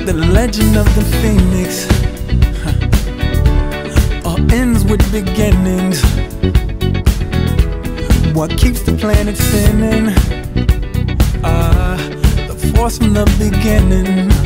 The legend of the phoenix all ends with beginnings. What keeps the planet spinning? The force from the beginning.